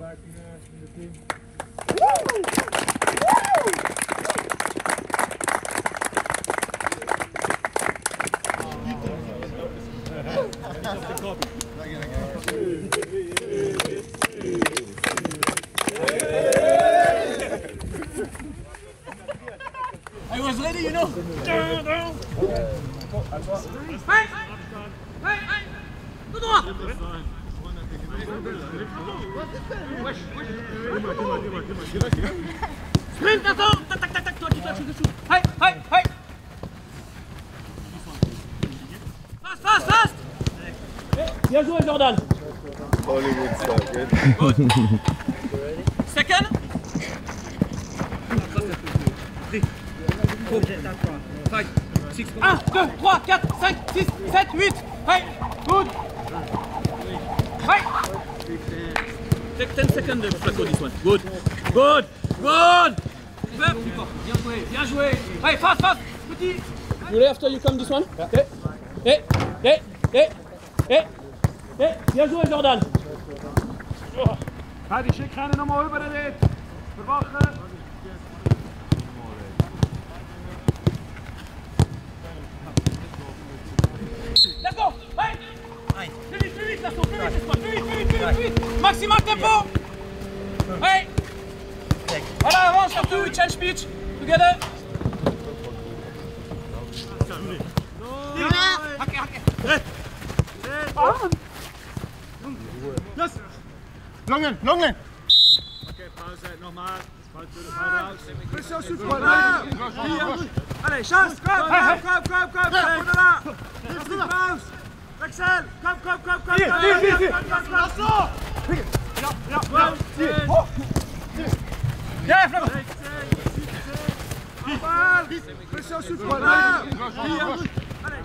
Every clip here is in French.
I was ready, you know. Hey! Hey! Hey! Tout droit! Sprint, attends! Tac, tac, tac, tac, toi qui touches dessous. Hey! Hey! Hey! Fast, fast, fast! Bien joué, Jordan! Hollywood style, good. Good. Second? 3, 4, 5, 6, 1, 2, 3, 4, 5, 6, 7, 8. Hey! Good! Hey! Take 10 seconds to plateau this one. Good! Good! Good! Bien joué! Bien joué! Hey, fast, fast! Petit! You after you come this one? Okay. Hey! Hey! Hey! Hey! Hey! Bien joué, Jordan! Hey, die schick einen nochmal über den Weg. Verwachen. Let's go! Hey! Plus vite, Lasson, plus vite, maximal tempo! Hey! Voilà, avance surtout, we change pitch, together! Yes! Langen, langen! Okay, Pause, nochmal. Pression sur toi, là! Allez, chasse! Komm, raus! Wechsel! Komm! Hier! Ja, Flammer! Pression sur toi, là! Hier! Allez!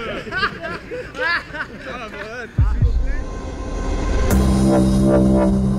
Active!